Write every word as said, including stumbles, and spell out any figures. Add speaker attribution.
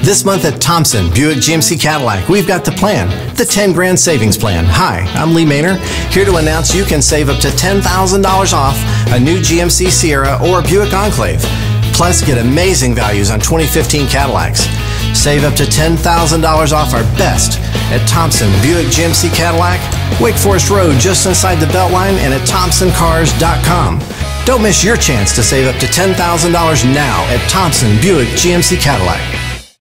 Speaker 1: This month at Thompson Buick G M C Cadillac, we've got the plan, the ten grand savings plan. Hi, I'm Lee Maynor, here to announce you can save up to ten thousand dollars off a new G M C Sierra or Buick Enclave. Plus, get amazing values on twenty fifteen Cadillacs. Save up to ten thousand dollars off our best at Thompson Buick G M C Cadillac, Wake Forest Road just inside the Beltline, and at thompson cars dot com. Don't miss your chance to save up to ten thousand dollars now at Thompson Buick G M C Cadillac.